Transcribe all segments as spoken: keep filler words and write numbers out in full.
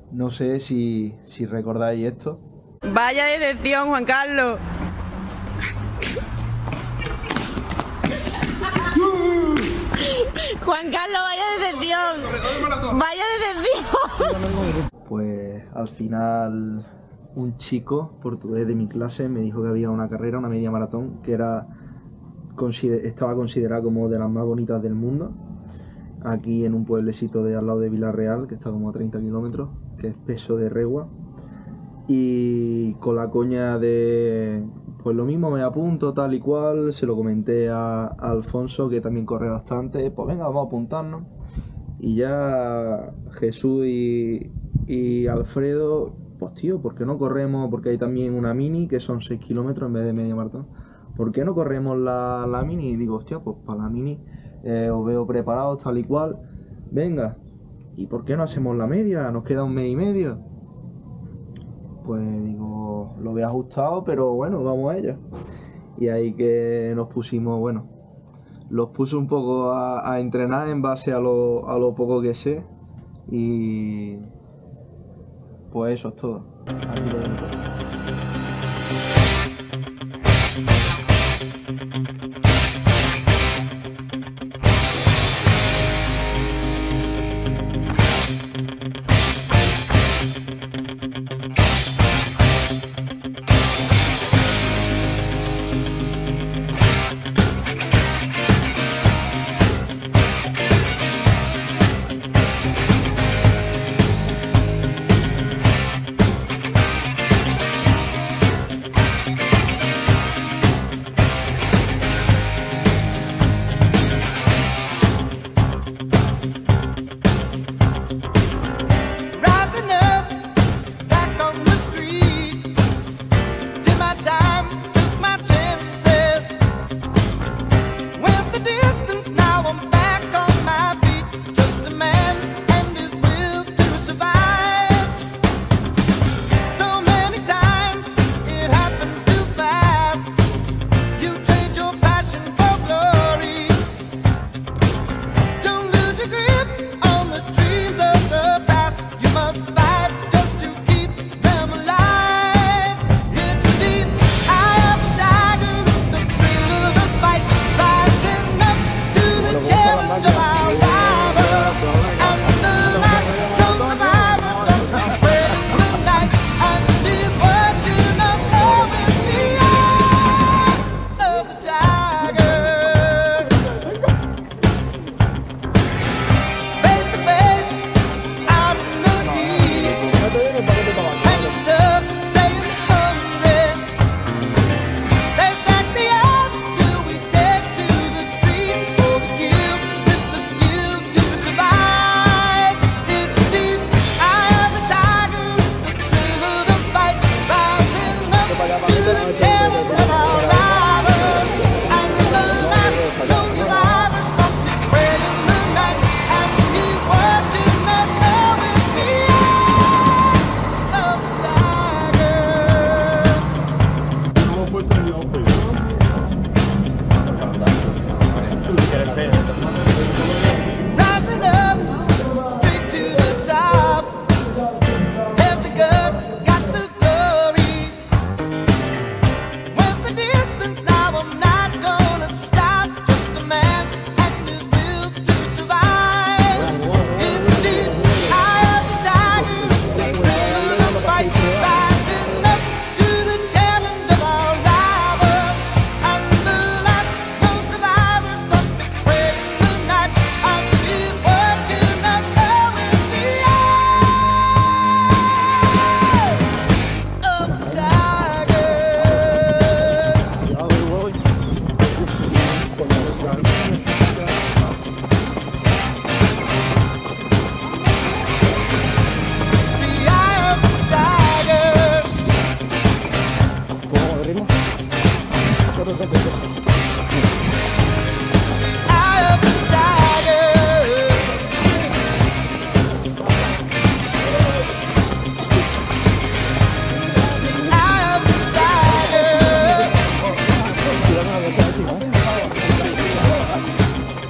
No sé si, si recordáis esto. Vaya decepción, Juan Carlos. Juan Carlos, vaya decepción. Vaya decepción. Pues al final un chico portugués de mi clase me dijo que había una carrera, una media maratón, que era estaba considerada como de las más bonitas del mundo, aquí en un pueblecito de al lado de Villarreal, que está como a treinta kilómetros, que es Peso de Regua. Y con la coña de, pues lo mismo, me apunto tal y cual, se lo comenté a, a Alfonso, que también corre bastante, pues venga, vamos a apuntarnos. Y ya Jesús y, y Alfredo, pues tío, ¿por qué no corremos? Porque hay también una mini, que son seis kilómetros en vez de media maratón. ¿Por qué no corremos la, la mini? Y digo, hostia, pues para la mini eh, os veo preparados tal y cual, venga. ¿Y por qué no hacemos la media? Nos queda un mes y medio. Pues digo, lo veo ajustado, pero bueno, vamos a ello. Y ahí que nos pusimos, bueno, los puse un poco a, a entrenar en base a lo, a lo poco que sé. Y pues eso es todo. Aquí lo dejo.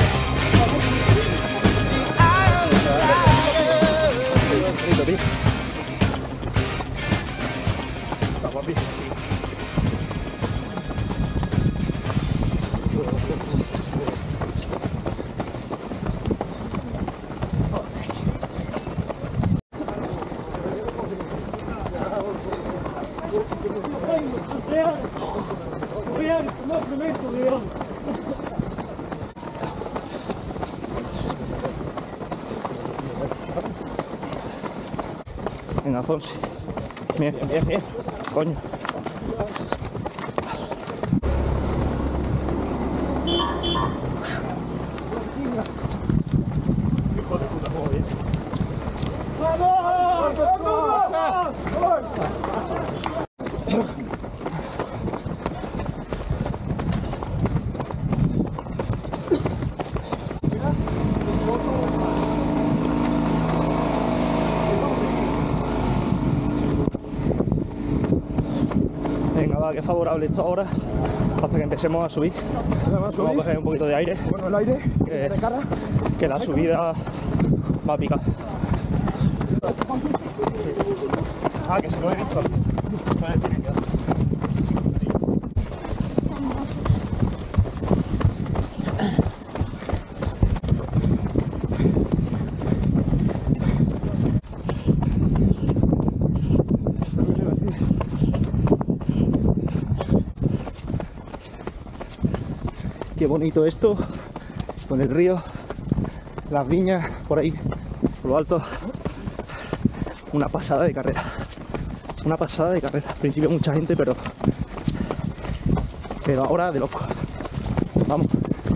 Thank you. Venga, Fonsi. Bien, bien, bien. Coño. Hijo de puta, cómo viene. ¡Vamos! ¡Vamos! Venga, va, que es favorable esto ahora hasta que empecemos a subir. Vamos a coger un poquito de aire. Bueno, el aire, que, de cara. que la subida va a picar. Ah, que si no he visto. Qué bonito esto, con el río, las viñas por ahí, por lo alto. Una pasada de carrera, una pasada de carrera. Al principio mucha gente, pero, pero ahora de loco. Vamos.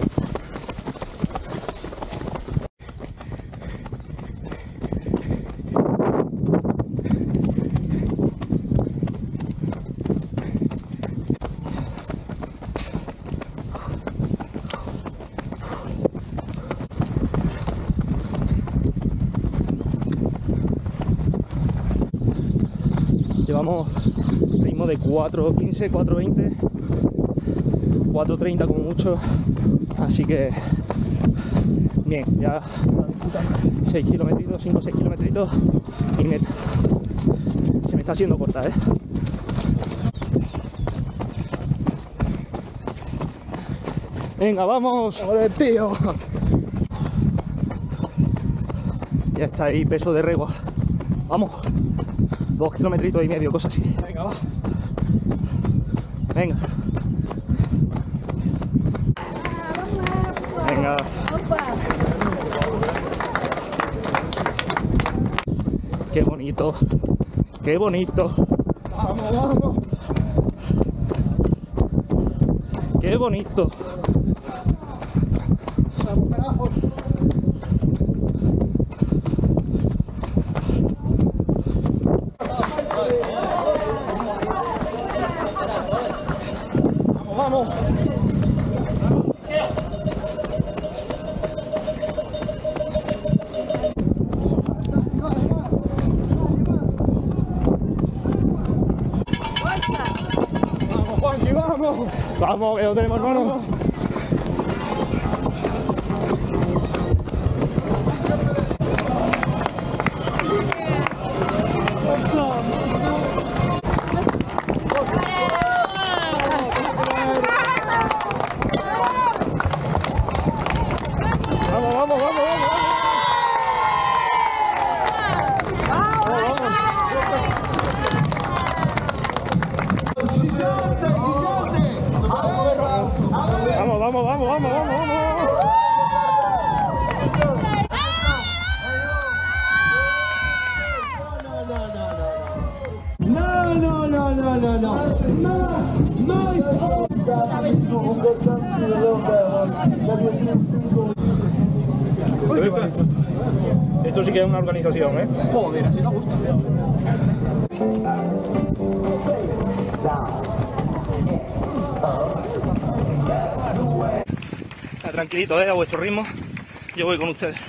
Llevamos ritmo de cuatro quince, cuatro veinte, cuatro treinta como mucho, así que bien, ya seis kilometritos, cinco o seis kilometritos y meta. Se me está haciendo corta, ¿eh? Venga, vamos, joder, tío. Ya está ahí, peso de regua. Vamos. Dos kilometritos y medio, cosas así. Venga, va. Venga. Venga. Qué bonito. Qué bonito. Vamos, vamos. Qué bonito. Vamos, carajo. Vamos. Vamos, Juanqui, vamos. Vamos, que lo tenemos, hermano. Vamos, vamos, vamos, vamos. Si siente, si siente. A ver, a ver. Vamos, vamos, vamos, vamos, vamos, vamos. No, no, no, no, no, no. Más, más. Esto sí que es una organización, ¿eh? Joder, así da gusto. Tranquilito, ¿eh? A vuestro ritmo. Yo voy con ustedes.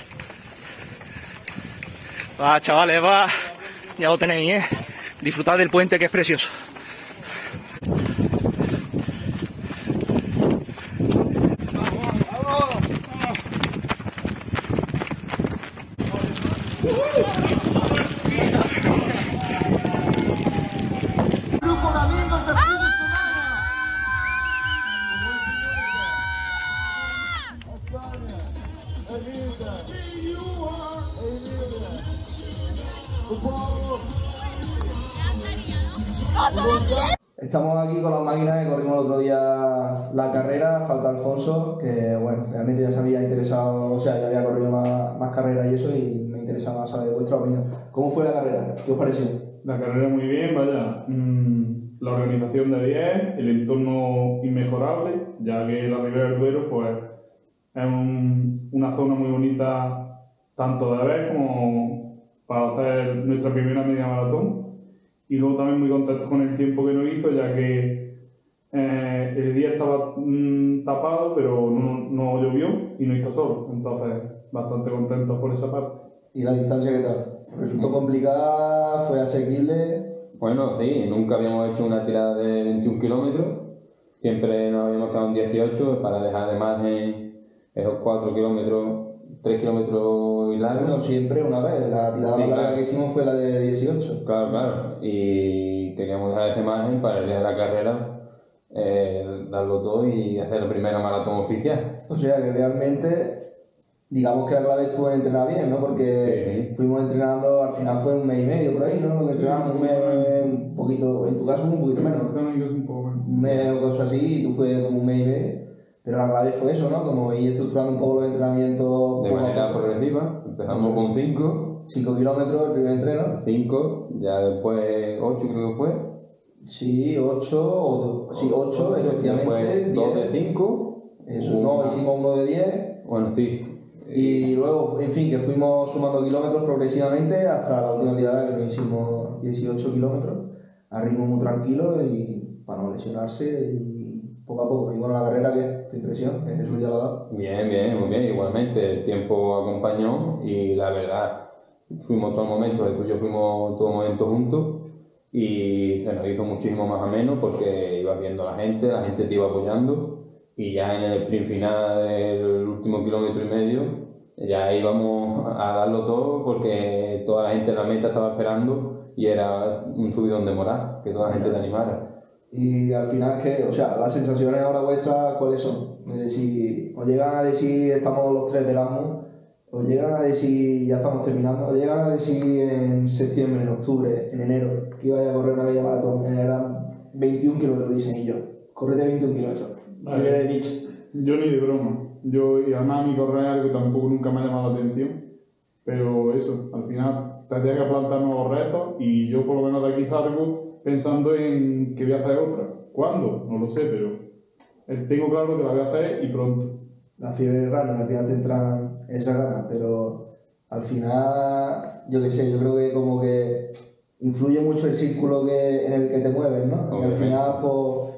Va, chavales, va. Ya lo tenéis, ¿eh? Disfrutad del puente, que es precioso. Grupo de amigos de fin de semana. Estamos aquí con las máquinas que corrimos el otro día la carrera, falta Alfonso, que bueno, realmente ya se había interesado, o sea, ya había corrido más, más carreras y eso, y me interesa más saber vuestra opinión. ¿Cómo fue la carrera? ¿Qué os pareció? La carrera muy bien, vaya. Mm, la organización de diez, el entorno inmejorable, ya que la Ribera del Duero pues, es un, una zona muy bonita tanto de ver como para hacer nuestra primera media maratón. Y luego también muy contento con el tiempo que nos hizo, ya que eh, el día estaba mmm, tapado, pero no, no llovió y no hizo sol. Entonces, bastante contentos por esa parte. ¿Y la distancia qué tal? ¿Resultó complicada? ¿Fue asequible? Bueno, sí, nunca habíamos hecho una tirada de veintiún kilómetros. Siempre nos habíamos quedado en dieciocho para dejar de margen esos cuatro kilómetros, tres kilómetros y largos. No, siempre una vez. La tirada Sí, larga claro. que hicimos fue la de dieciocho. Claro, claro. Y queríamos dejar ese margen para el día de la carrera, eh, darlo todo y hacer la primera maratón oficial. O sea que realmente, digamos que la clave estuvo en entrenar bien, ¿no? Porque Sí. fuimos entrenando, al final fue un mes y medio por ahí, ¿no? Lo que entrenamos un mes, un poquito, en tu caso un poquito menos. Un poco menos. Un mes o cosas así, y tú fue como un mes y medio. Pero la clave fue eso, ¿no? Como ir estructurando un poco los entrenamientos. De manera progresiva, empezamos con cinco, cinco kilómetros el primer entreno. cinco, ya después ocho creo que fue. Sí, ocho, o do- sí, ocho, efectivamente. Después dos de diez. cinco. Eso, no, hicimos uno de diez. Bueno, sí. Y luego, en fin, que fuimos sumando kilómetros progresivamente hasta la última tirada que nos hicimos dieciocho kilómetros a ritmo muy tranquilo y para no lesionarse y poco a poco. Y bueno, la carrera, ¿qué? ¿Tu impresión? Que Jesús ya la ha dado. Bien, bien, muy bien. Igualmente, el tiempo acompañó y la verdad, fuimos todo momento, Jesús y yo fuimos todo momento juntos y se nos hizo muchísimo más ameno porque ibas viendo a la gente, la gente te iba apoyando y ya en el sprint final del último kilómetro y medio ya íbamos a darlo todo porque toda la gente en la meta estaba esperando y era un subidón de moral, que toda la gente te animara. Y al final, ¿qué? O sea, las sensaciones ahora vuestras, ¿cuáles son? Es decir, os llegan a decir estamos los tres del Erasmus, os llegan a decir ya estamos terminando, os llegan a decir en septiembre, en octubre, en enero, que ibais a correr una media maratón, en Erasmus, veintiún kilómetros, dicen, y yo, correte veintiún kilómetros. Vale. ¿Qué hubiera dicho? Yo ni de broma. Yo, y además a mí correr es algo que tampoco nunca me ha llamado la atención. Pero eso, al final tendría que plantar nuevos retos y yo por lo menos de aquí salgo pensando en que voy a hacer otra. ¿Cuándo? No lo sé, pero eh, tengo claro que la voy a hacer y pronto. Las fiebres raras al final te entran esas ganas, pero al final, yo qué sé, yo creo que como que influye mucho el círculo que, en el que te mueves, ¿no? Y al Obviamente. final, pues,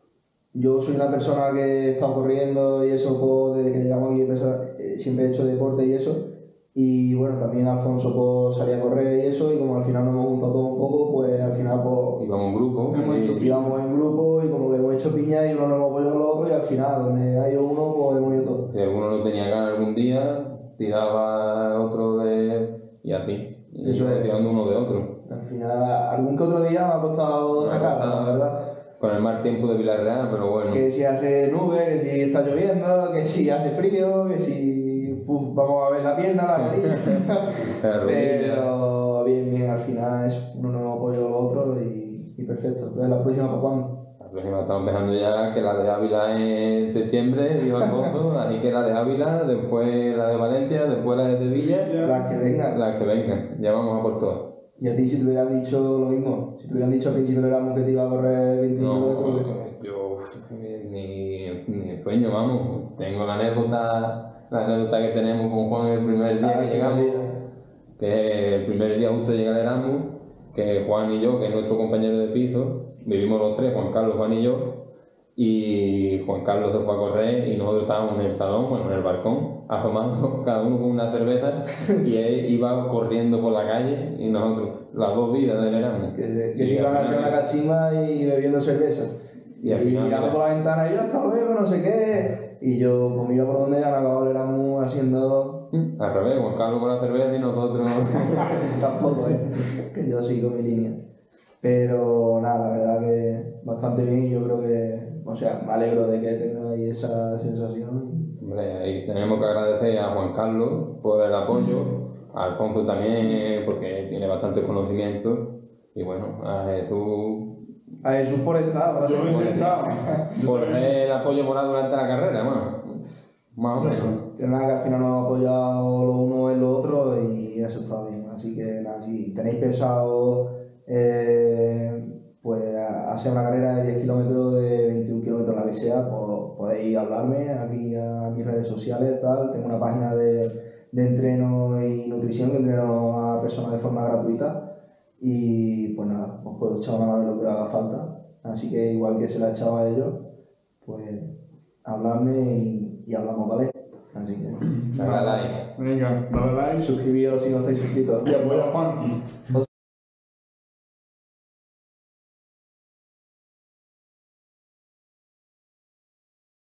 yo soy una persona que he estado corriendo y eso, pues, desde que llegamos aquí empezó- eh, siempre he hecho deporte y eso. Y bueno, también Alfonso pues, salía a correr y eso, y como al final nos hemos juntado todos un poco, pues al final pues, Íbamos en grupo. Hemos y- hecho íbamos en grupo y como que hemos hecho piña y uno nos hemos apoyado al otro y al final, donde hay uno, pues hemos ido todos. Si alguno no tenía ganas algún día, tiraba otro de... y así. Y Eso iba es. tirando uno de otro. Al final, algún que otro día me ha costado Me ha sacarla, costado. la verdad. Con el mal tiempo de Villarreal, pero bueno. Que si hace nube, que si está lloviendo, que si hace frío, que si uf, vamos a ver la pierna, la rodilla. La rodilla. Pero bien, bien, al final es uno nos apoya al otro y, y perfecto. Entonces la próxima, ¿para cuándo? La próxima estamos empezando ya, que la de Ávila en septiembre, dijo Alfonso, así que la de Ávila, después la de Valencia, después la de Sevilla, Las que vengan. las que vengan, ya vamos a por todas. Y a ti si te hubieran dicho lo mismo, si te hubieran dicho al principio del Erasmus que te iba a correr veinticinco No, kilómetros, yo ni, ni en sueño, vamos. Tengo la anécdota, la anécdota que tenemos con Juan el primer día Ah, que el llegamos, primer día. que el primer día justo llega el Erasmus, que Juan y yo, que es nuestro compañero de piso, vivimos los tres, Juan Carlos, Juan y yo, y Juan Carlos se fue a correr y nosotros estábamos en el salón, bueno, en el balcón, asomados cada uno con una cerveza y él iba corriendo por la calle y nosotros, las dos vidas del Erasmus. que, que Y se iban a al hacer final- una cachimba y bebiendo cerveza. Y Y, al final- mirando por la ventana, y yo hasta luego, no sé qué. Y yo, pues mira por dónde han acabado el Erasmus haciendo. Al revés, Juan Carlos con la cerveza y nosotros... Tampoco, eh. Que yo sigo mi línea. Pero nada, la verdad que bastante bien y yo creo que. O sea, me alegro de que tengáis esa sensación. Hombre, ahí tenemos que agradecer a Juan Carlos por el apoyo, a Alfonso también eh, porque tiene bastante conocimiento y bueno, a Jesús A Jesús por estar, ahora Yo se lo he puede. intentado. Por el apoyo moral durante la carrera, bueno, más o menos. Que nada, que al final nos hemos apoyado lo uno en lo otro y eso está bien. Así que nada, si tenéis pensado eh, pues hacer una carrera de diez kilómetros, de veintiún kilómetros, la que sea, pues podéis hablarme aquí a mis redes sociales, tal. Tengo una página de, de entreno y nutrición que entreno a personas de forma gratuita y pues nada, os puedo echar una mano en lo que haga falta. Así que igual que se la he echado a ellos, pues hablarme y, y hablamos, ¿vale? Así que Dale like. Venga, dale like suscribíos si no estáis suscritos. y apoya a Juanqui.